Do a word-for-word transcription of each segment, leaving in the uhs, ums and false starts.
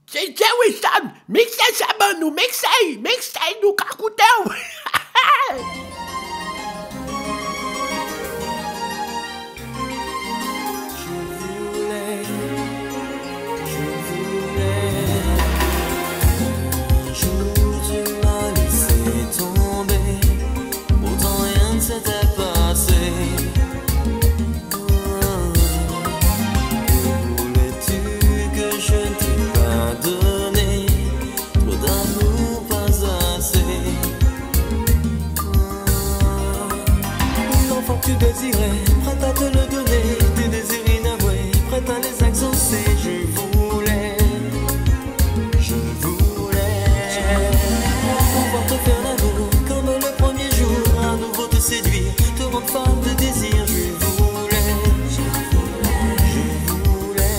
C'est Wilson, mixez ça bon nous, mixez, mixez nous cacoutons. Tu désirais, prête à te le donner, tes désirs inavoués, prête à les exaucer. Je voulais, je voulais pouvoir te faire l'amour comme le premier jour, à nouveau te séduire, te rendre folle de désir. Je voulais, je voulais, je voulais.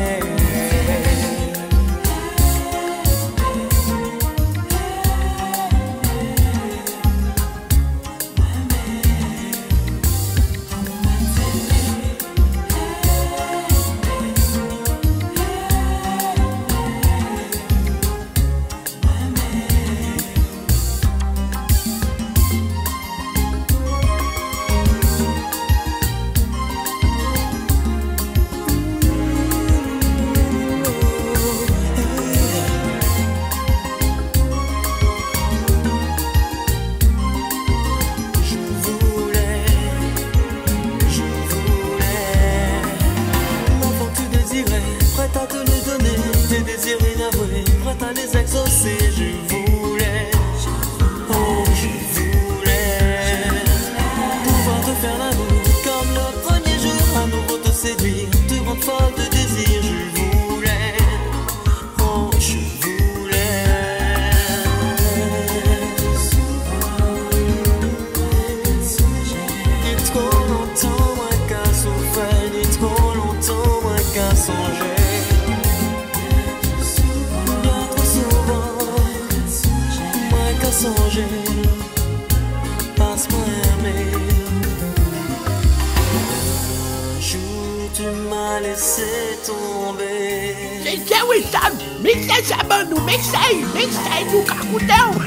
Prête à te le donner, tes désirs inavoués, prête à les exaucer. Je voulais, oh je voulais pouvoir te faire l'amour comme le premier jour, à nouveau te séduire, te rendre folle de désir. Je voulais, oh je voulais. Il trop longtemps moi qu'à souffrir, il trop longtemps moi qu'à songer. Songer, passe-moi un mail. Un jour tu m'as laissé tomber. C'est Wilson, mixez ça bon nous, mixez, mixez nous cacoutons.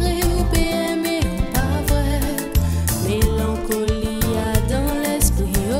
Mélancolie dans l'esprit.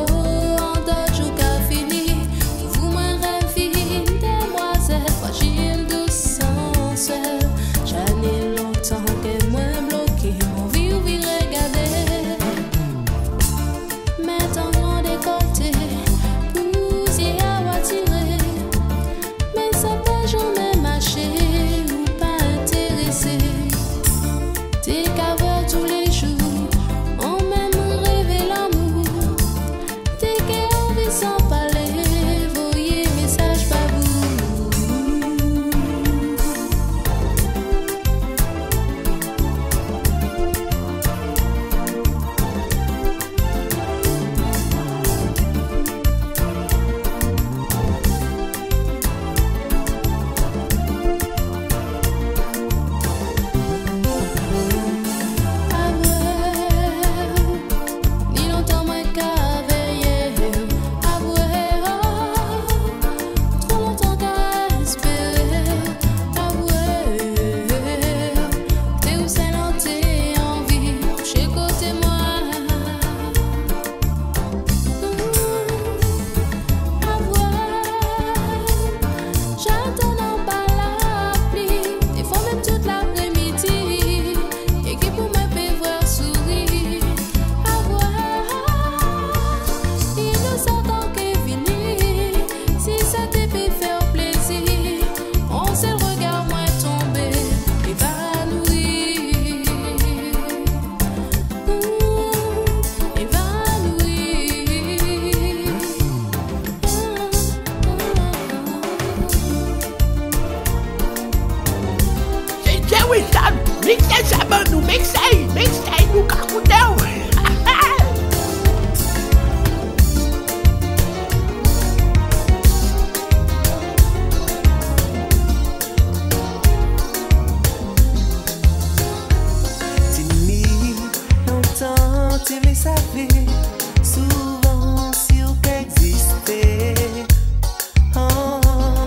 tu veux savoir, souvent si ou qu'exister. Oh.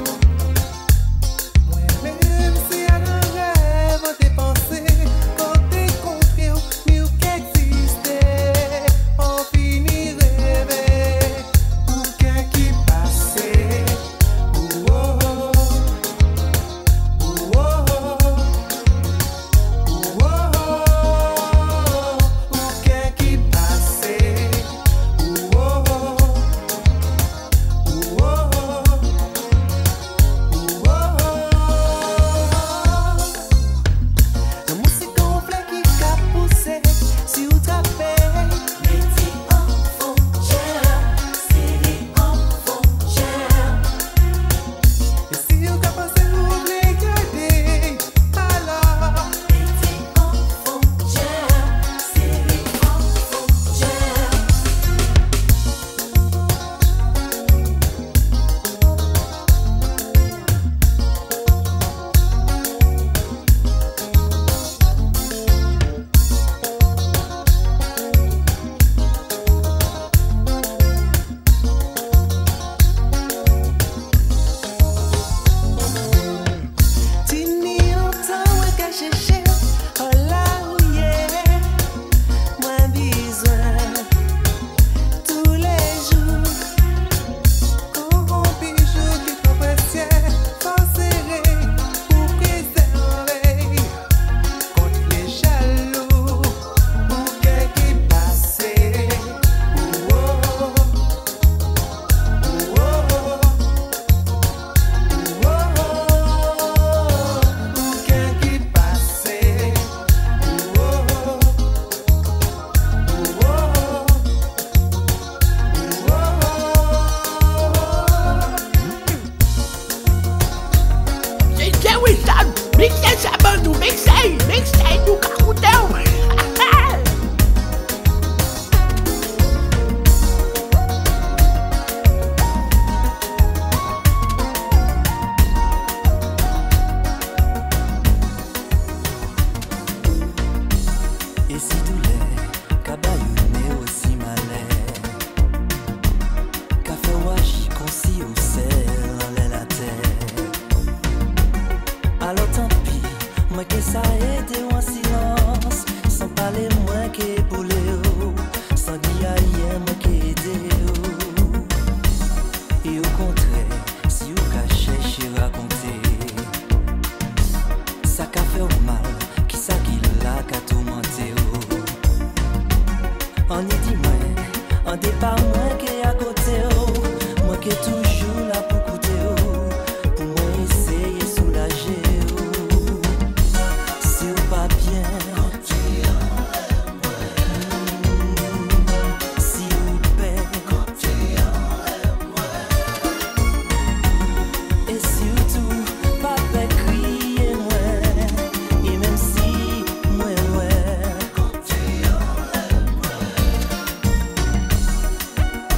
Moi-même, si à un rêve, on t'est pensé, quand t'es compris, mieux qu'exister. On finit rêver, ou qu'un qui passait. Oh, oh, oh, oh, oh, oh, ou qu'un qui passait. Oh, oh, oh, oh, la musique gonflée qui a poussé, si vous tapez, mettez en frontière, c'est en frontière. Et si vous pensez vous regarder, alors, mettez en frontière, c'est en frontière. Tini longtemps ouais qu'à chercher, oh là où y est, moins besoin tous les jours. Corrompu jour qui trop précieux, faut serrer pour préserver contre les jaloux, pour qu'un qui passait. Oh, oh, oh, oh, oh. Ou qu'un qui passait. Oh, oh, C'est Wissam, mixei sabendo, mixei, mixei do carrutão. et si douleur, cabayouné aussi malais. Café washi concis au sel, en la terre. Alors tant pis, moi que ça aide en silence, sans parler moi que pour Léo, sans dire aïe moi que aider. Et au contraire, si vous cachez, je raconter. Ça qu'a fait au mal, qui ça qui l'a qu'a tourmenté. On y dit moi, on dit pas moi qui est à côté. Moi qui est toujours là pour coûter. Pour moi essayer soulager. Si ou pas bien, si ou paix, et surtout pas fait crier moi. Et même si moi loin,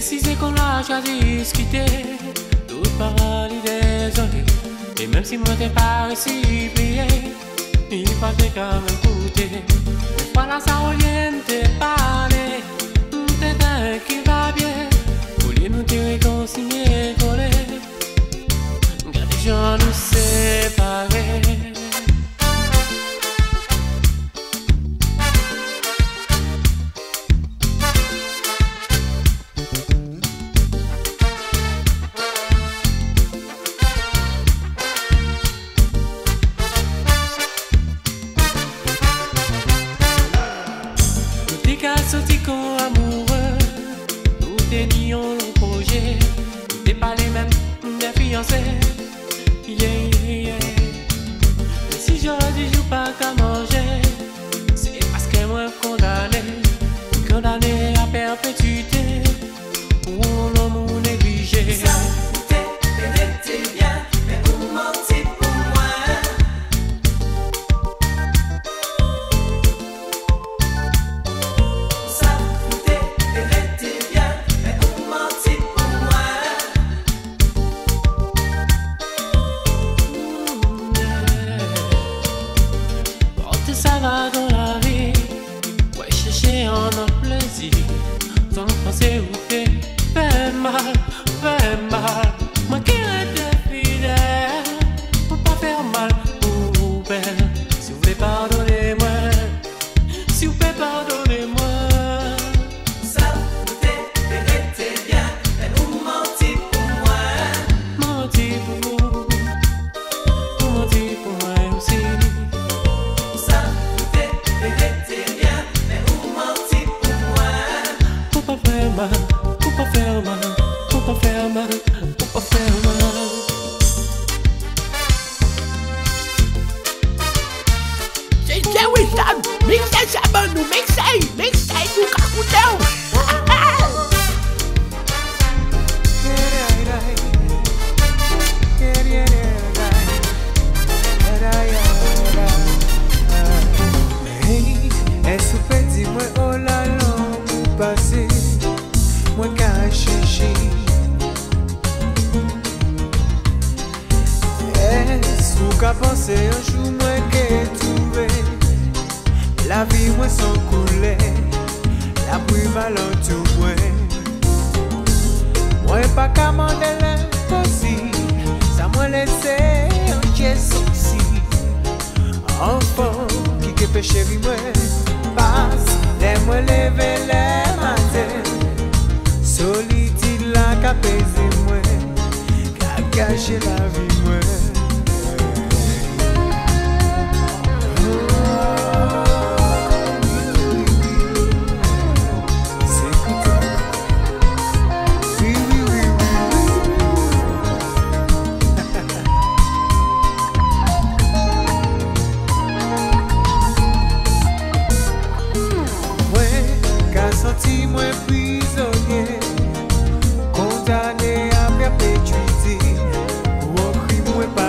décidé qu'on a déjà discuté, tout paradis désolé. Et même si moi t'es pas réussi plié, il fallait quand même écouter. Voilà ça revient te parler, t'es un qui va bien. Pour lui nous te réconcilier, coller, car les gens nous séparer. Sorti comme amoureux, nous tenions le projet, nous n'étions pas les mêmes, des fiancés, yeah, yeah, yeah. Mais si j'aurais dit joue pas qu'à manger, c'est parce que moi condamné, condamné à perpétuité, pour un homme négligé. Ça t'était bien, mais vous mentez pour moi. Ça va dans la vie, ouais, chercher un autre plaisir, sans penser où fait, fait mal, fait mal. Moi qui reste fidèle, pour pas faire mal pour vous belle. Si vous voulez pardonnez-moi, si vous pouvez pardonnez-moi. Ça t'était bien, mais vous mentez pour moi. Mentez pour vous, vous mentez pour moi aussi. Faut pas faire mal, faut pas faire mal, faut pas faire mal, faut pas faire mal. C'est Jerry Sam, mixer ça nous mixer, mixer nous cacouteau. Est-ce que tu dis-moi oh là là, vous passez, moi qu'à chercher. Est-ce que qu'à penser un jour moi qu'à trouver la vie moi sans couler, la pluie va l'entour moi. Moi pas qu'à demander l'impossible, ça m'a laissé un pied souci. Enfant qui que péché moi passe, laisse-moi lever les matins. Solitude là qu'a pesé moi, qu'a gâché la vie moi. Senti-moi prisonnier, condamné à perpétuité, pour un crime moi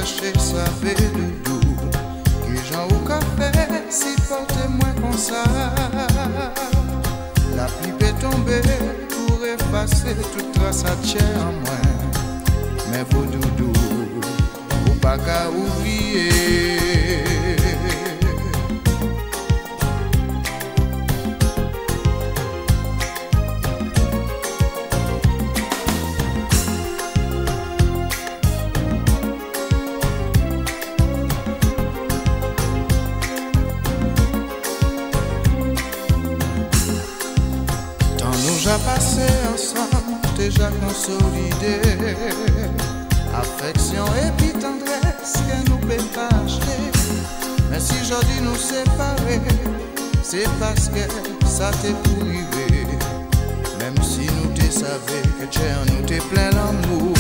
chercher sa doudou. Qui j'en au café, si portez-moi comme ça. La pluie peut tomber pour effacer toute trace à tiers en moi. Mais vous doudou, ou pas qu'à oublier. Déjà passé ensemble, déjà consolidé. Affection et puis tendresse que nous ne pouvons pas acheter. Mais si je dis nous séparer, c'est parce que ça t'est pour arriver. Même si nous te savons que tu es nous t'es plein d'amour.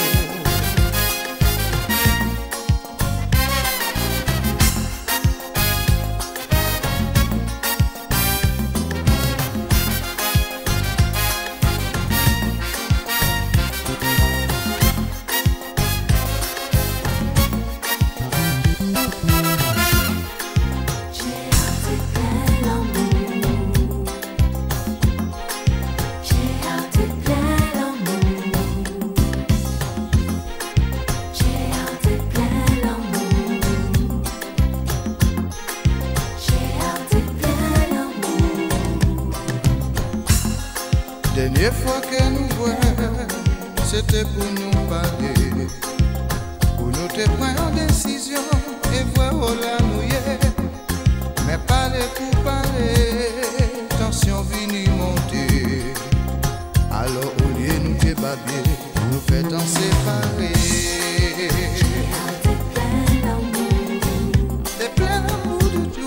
Dernière fois que nous voyons, c'était pour nous parler, pour nous te prendre en décision et voir où la nouiller. Mais parler pour parler, tension vini monter. Alors au lieu nous te babier, nous fait en séparer. T'es plein d'amour de tout.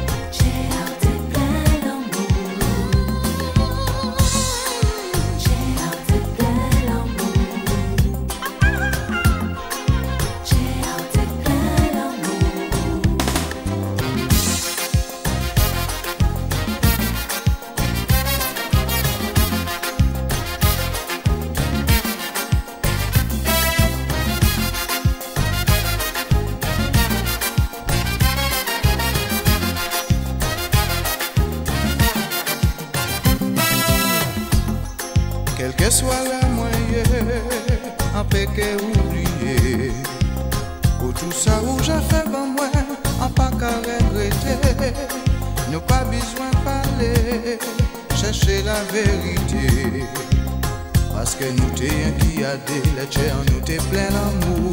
Quel que soit la moyenne, en péché oublié. Pour tout ça où j'ai fait bon moi, en pas qu'à regretter. Nous pas besoin de parler, chercher la vérité. Parce que nous t'es un qui a des lettres, nous t'es plein d'amour.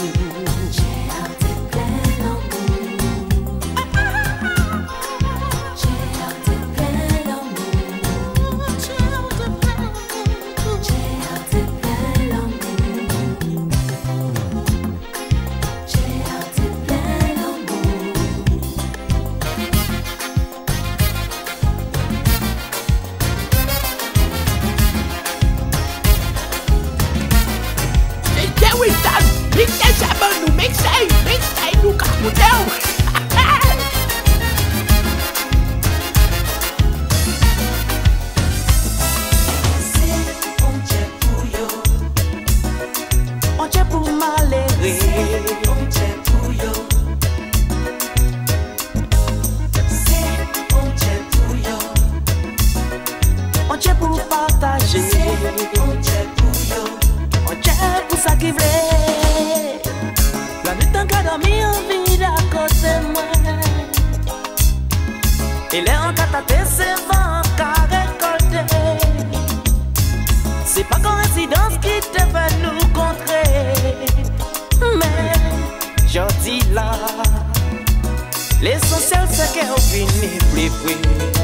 Il est en cataté, c'est vent qu'a récolté. C'est pas coïncidence qui te fait nous contrer. Mais, j'en dis là, l'essentiel c'est qu'elle finit plus près.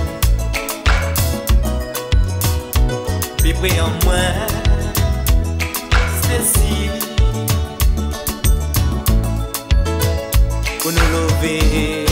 Plus près en moi, c'est si. Pour nous lever.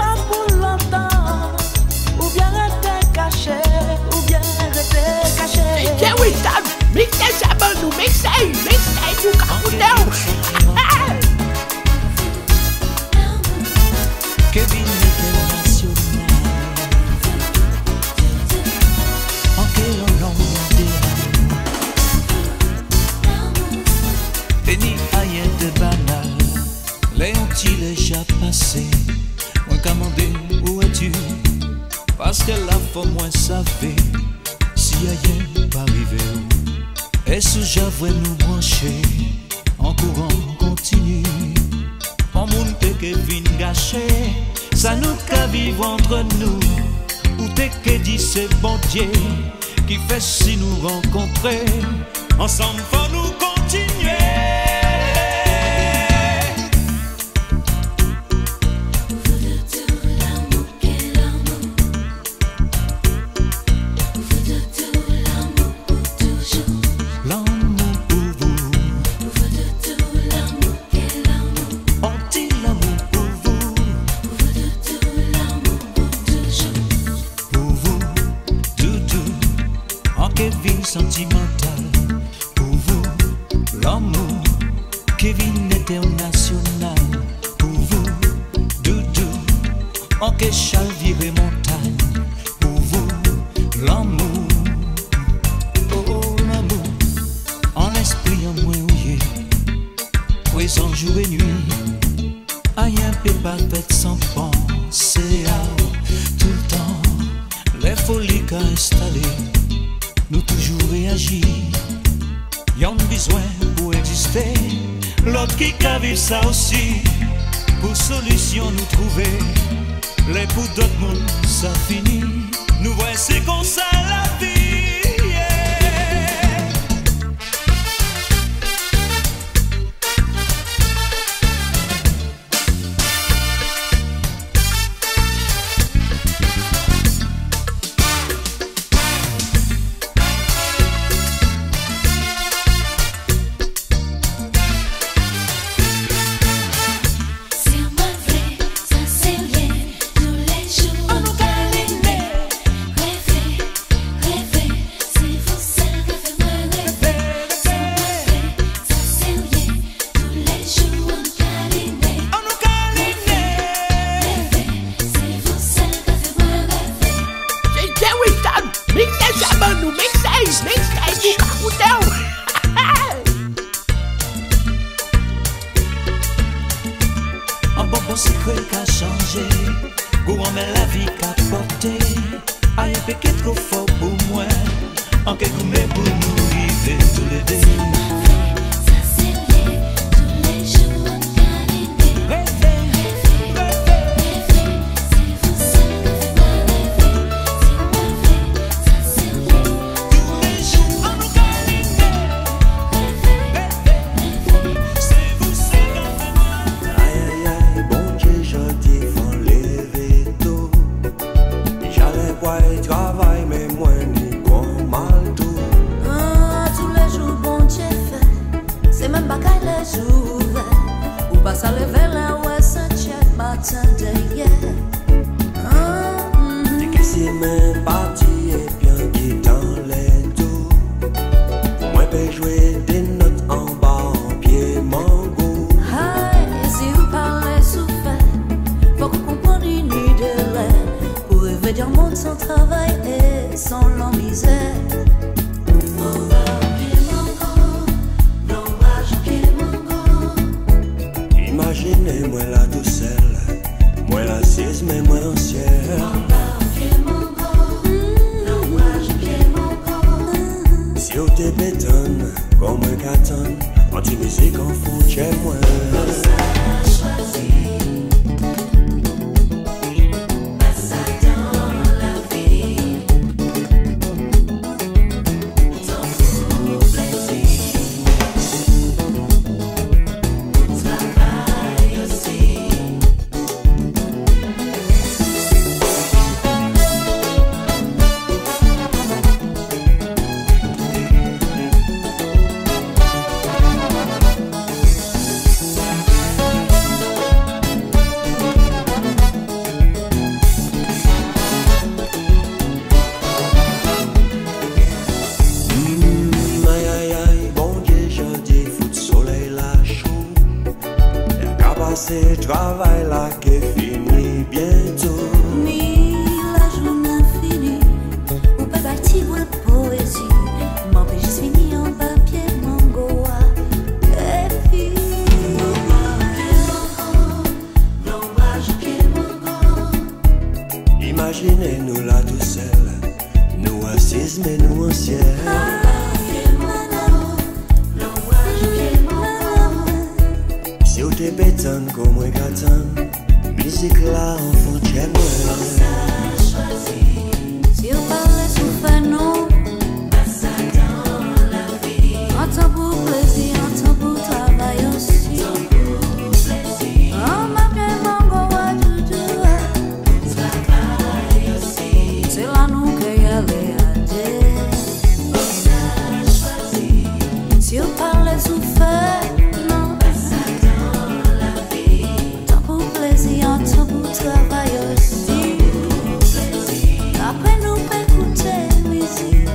pas pour longtemps. Ou bien rester caché, ou bien rester caché. D J Wisdom, mixer ça nous, mixer, mixer du capouteux. Kevin International. En quel long Penny aïe de banal. Léon il est déjà passé. Moi commandé, où es-tu? Parce que la fois moins savait si aïe pas arrivé. Et sous j'avoue nous brancher. En courant continue. En monde que Kevin gâché. Ça nous qu'à vivre entre nous. Ou t'es que dit c'est bon Dieu qui fait si nous rencontrer. Ensemble faut nous continuer. Kevin sentimental, pour vous, l'amour, Kevin international, pour vous, doudou, en que chalvirer montagne, pour vous, l'amour, oh, oh l'amour, en esprit en moins ouillé, présent jour et nuit, rien peut pas fait sans penser à tout le temps, les folies qu'a installées. Nous toujours réagir, y'en a besoin pour exister. L'autre qui a vu ça aussi, pour solution nous trouver. Les pour d'autres mondes ça finit. Nous voyons c'est comme ça la vie. Secret qu'a changé, courant mais la vie qu'a porté. Aïe, péché trop fort pour moi, en quelque mais pour nous vivre tous les deux. Ça c'est lié, tous les jours on câline. Rêver, rêver, rêver, c'est vous seul qui fait moi rêver. C'est moi rêver, ça c'est lié, tous les jours on nous câline. Rêver, rêver, rêver, c'est vous seul qui fait moi. Aïe aïe aïe, bon Dieu gentil, faut lever tôt. J'allais pas y travailler, mais moi ni comme mal tout. Ah, tous les jours bon Dieu fait, c'est même pas qu'à les jours ou pas ça lever là ouais Saint-Dieu matin de hier. Ah, T'es que si mes parties et bien qui dans les dos. Moi peux jouer des notes en bas en pied mango. Aïe, si vous parlez souffert, faut qu'on comprenne une idée pour rêver d'un monde sans travail et sans la misère. Imaginez-moi la douceur, moi la cise, mais moi ancienne. Si on te bétonne, comme un carton, anti-musique en fout chez moi. travail là qui est fini bientôt. Ni la journée finie, ou pas bâti moins poésie. M'empêche fini en papier, mon goa. Et puis, imaginez-nous là tout seul, nous assises mais nous en ciel. Si vous te pétons comme moi gâton, musique là en fond chez moi. si on parlait sous fanon, un temps pour plaisir, un temps pour travail aussi. On m'appelle mon goa doudou. C'est là nous qu'il y a les adés. Si on parlait sous fanon, un temps pour plaisir, un temps pour travail aussi. Après nous écouter musique,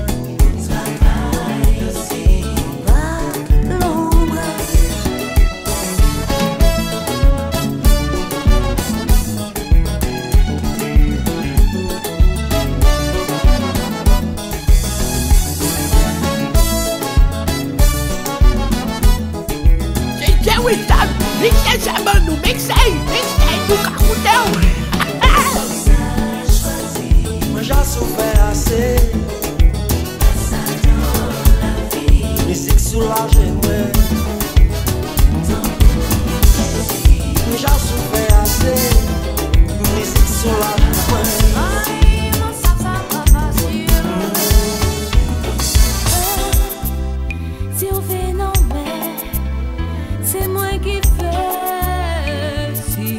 va l'ombre. C'est Jerry Star, mixé Sabano, mixé, mixé du Caroudão. Moi j'ai souffert assez. Musique soulage moi. Moi j'ai souffert assez. Musique soulage moi. Ai, mon ça va vazio. Si on fait non mais c'est moi qui fais si.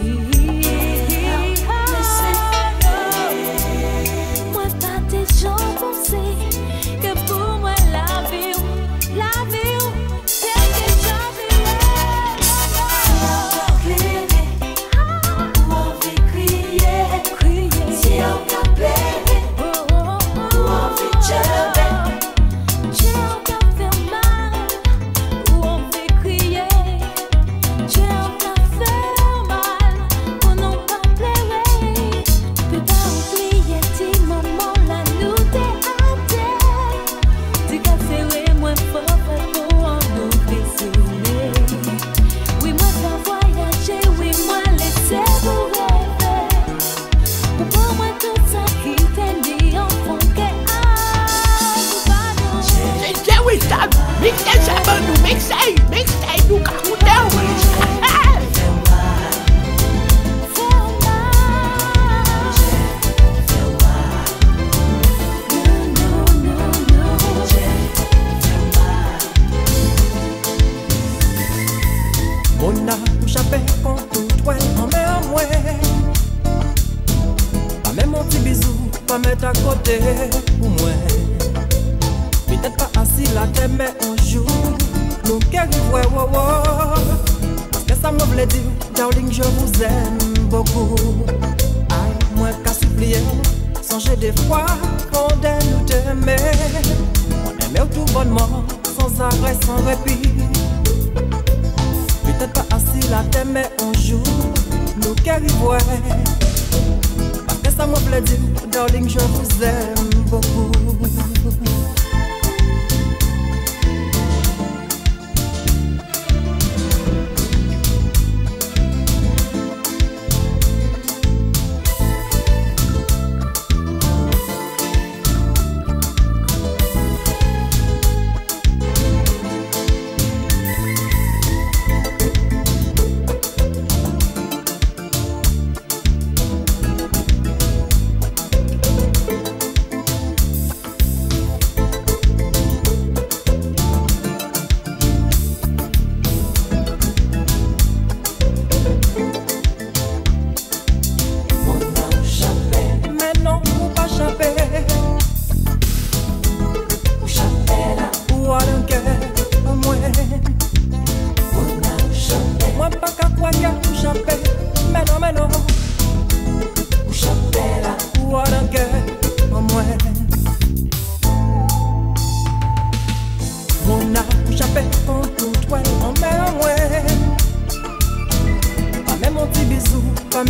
Moi pas des gens penser que pour moi la vie, la vie, c'est déjà oui, moi ça voyager, oui, moi laisser vous rêver. Pour moi tout ça qui t'est dit en fond que ah, C'est Jerry Star, mixé Sabano, mixé, mixé du Caroudão. On a j'appelle quand tout toi en mer moi. Pas même mon petit bisou, pas mettre à côté pour moi. Peut-être pas assis là mais un jour nous qu'est ouais ouais ouais. Parce que ça me voulait dire, darling je vous aime beaucoup. Aïe moi qu'à supplier, songez des fois qu'on nous t'aimer. On aimait tout bonnement, sans arrêt, sans répit. Peut-être pas assis là mais un jour nous qu'est ouais. Parce que ça me voulait dire, darling je vous aime beaucoup.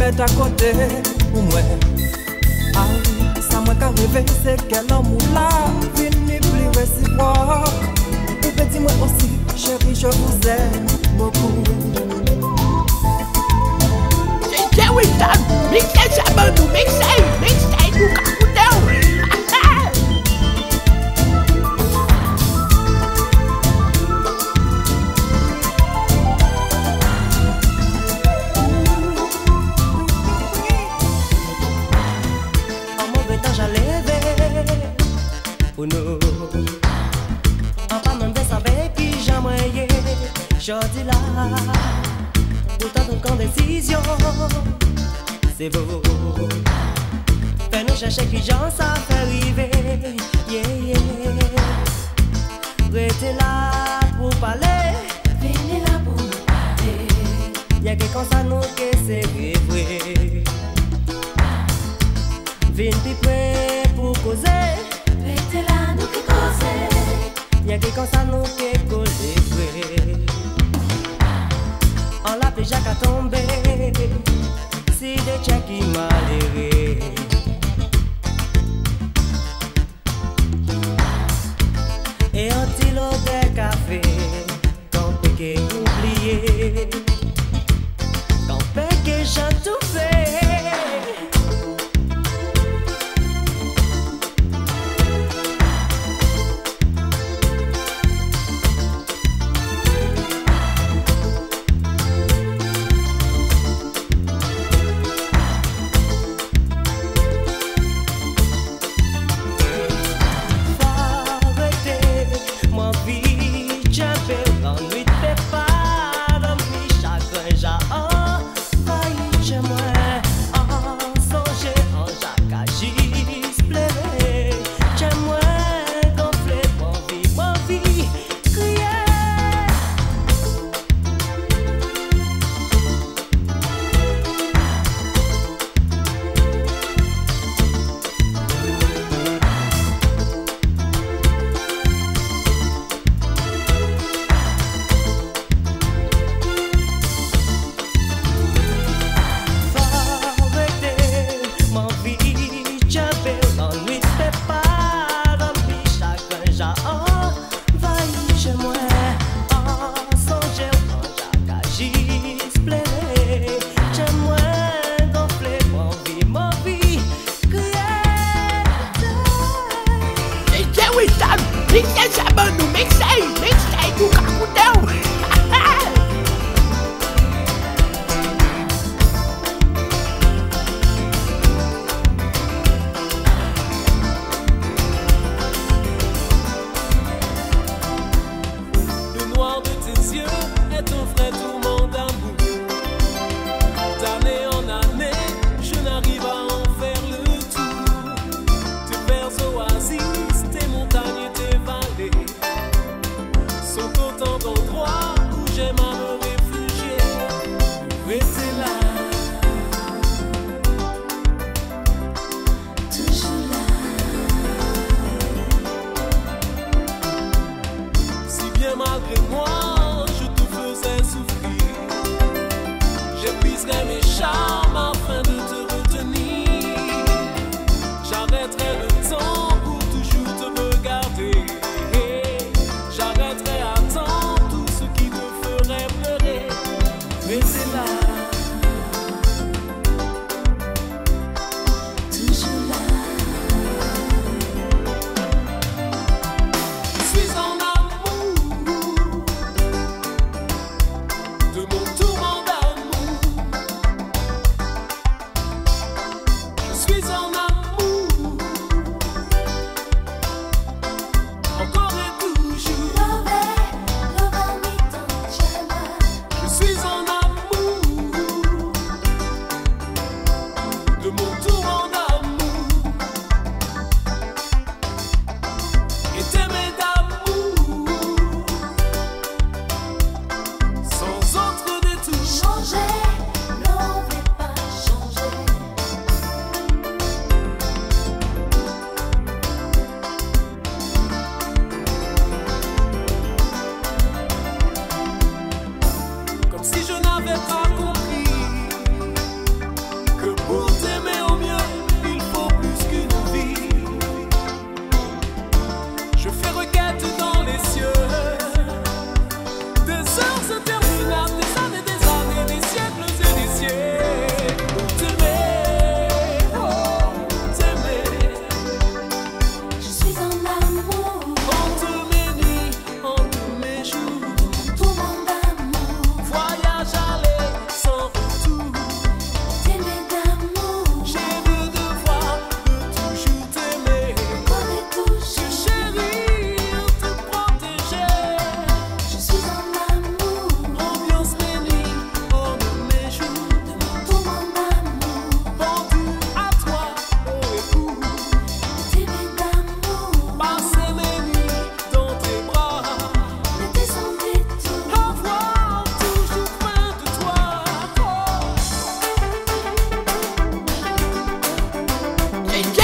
mettre à côté pour moi. Ah oui, ça m'a qu'à rêver, c'est quel amour là, vini plus réciproque. Ou petit moi aussi, chérie, je vous aime beaucoup. C'est Jerry Sam, mixé Sabanou, mixé, mixé du Cacoudão. Pour nous, en pas même de savoir qui j'aimerais, je dis là, pourtant ton décision, c'est beau. Fais-nous chercher qui j'en ça fait arriver, yeah, yeah. Restez là pour parler, venez là pour nous parler. Y'a que comme ça nous que c'est vrai. Venez plus près pour causer. Restez là, nous qui causons. Y'a qui comme ça nous qui collés. On l'a déjà qu'à tomber. C'est des tchèques qui malheureux. Et un petit lot de café, quand peut que oublier, quand peut que j'ai tout fait. Mixé Sabanou, mixé, mixé du Cacoudão. Le noir de tes yeux est ton vrai tourment d'amour. D'année en année, je n'arrive à en faire le tour. Tes verts oasis, tes montagnes et tes vallées.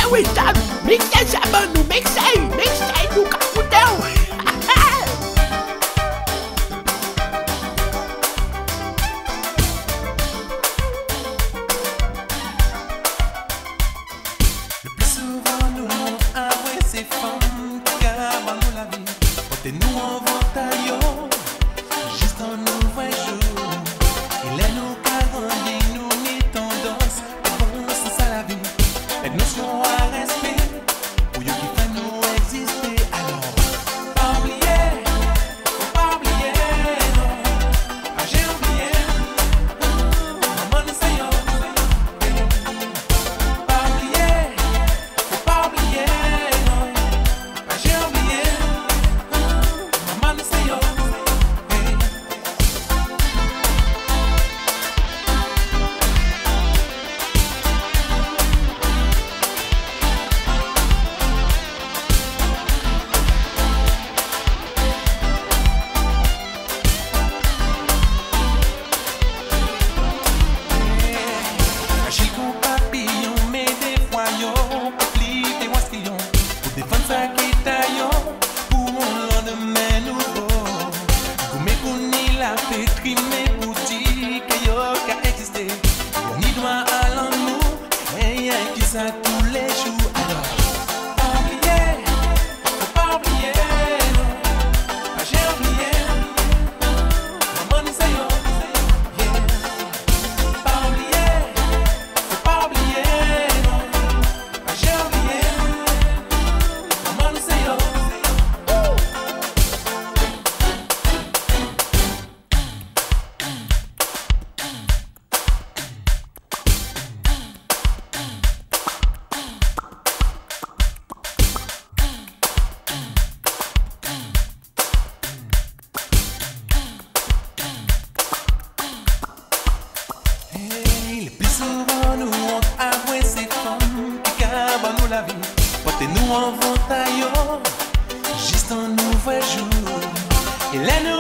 Winston, mixer sama nous, mixer, mixer nous caputão. Le plus souvent nous avouons ces femmes qui abandonnent la vie. Portez-nous en ventaillon, juste un nouvel jour. Et les nous grandis, nous mis tendance, bon c'est ça la vie. Les notions à respect, pour eux qui font nous exister. Alors, pas oublier, faut pas oublier, non. Ah, j'ai oublié, maman nous sait yo. Pas oublier, faut pas oublier, non. Ah, j'ai oublié, maman nous sait yo. Agile comme papillon, mais des fois yo, pour plier des waskillons, pour défendre sa guitaillon, pour mon lendemain nouveau. Pour m'écouter la pétrie, mais pour dire que yo qu'a existé, on y doit à l'amour, et y'a qui ça tous les jours. Alors, pas oublier, faut pas oublier, non. Ah, j'ai oublié, maman nous sait yo. Yeah. Pas oublier, faut pas oublier, non. Ah, j'ai oublié, maman nous sait yo. Hey, le plus souvent nous on avoué ces femmes qui abandonnent la vie. Portez-nous en ventaillon, juste un nouvel jour. Et là nous